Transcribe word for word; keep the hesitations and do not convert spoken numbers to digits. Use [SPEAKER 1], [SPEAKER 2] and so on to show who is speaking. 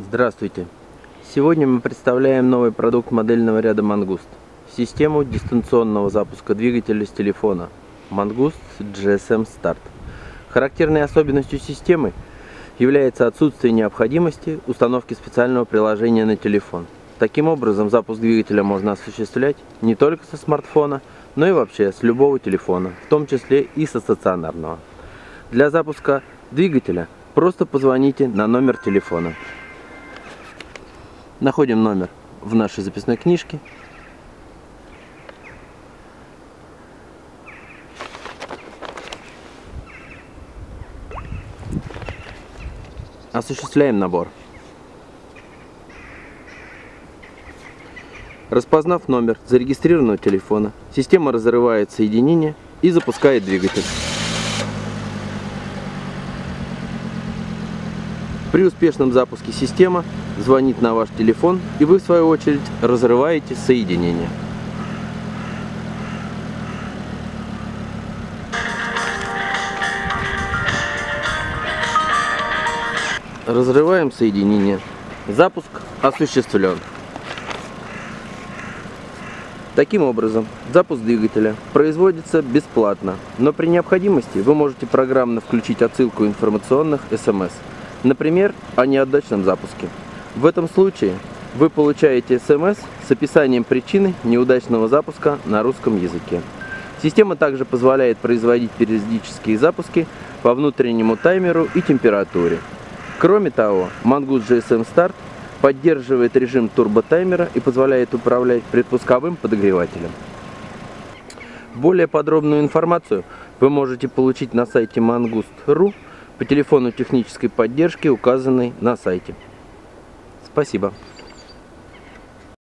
[SPEAKER 1] Здравствуйте! Сегодня мы представляем новый продукт модельного ряда Mangust. Систему дистанционного запуска двигателя с телефона Mangust джи эс эм Start. Характерной особенностью системы является отсутствие необходимости установки специального приложения на телефон. Таким образом, запуск двигателя можно осуществлять не только со смартфона, но и вообще с любого телефона, в том числе и со стационарного. Для запуска двигателя просто позвоните на номер телефона. Находим номер в нашей записной книжке. Осуществляем набор. Распознав номер зарегистрированного телефона, система разрывает соединение и запускает двигатель. При успешном запуске система звонит на ваш телефон, и вы в свою очередь разрываете соединение. Разрываем соединение. Запуск осуществлен. Таким образом, запуск двигателя производится бесплатно, но при необходимости вы можете программно включить отсылку информационных эс эм эс, например, о неудачном запуске. В этом случае вы получаете эс эм эс с описанием причины неудачного запуска на русском языке. Система также позволяет производить периодические запуски по внутреннему таймеру и температуре. Кроме того, Mangust джи эс эм Start поддерживает режим турботаймера и позволяет управлять предпусковым подогревателем. Более подробную информацию вы можете получить на сайте mangust точка ру по телефону технической поддержки, указанной на сайте. Спасибо.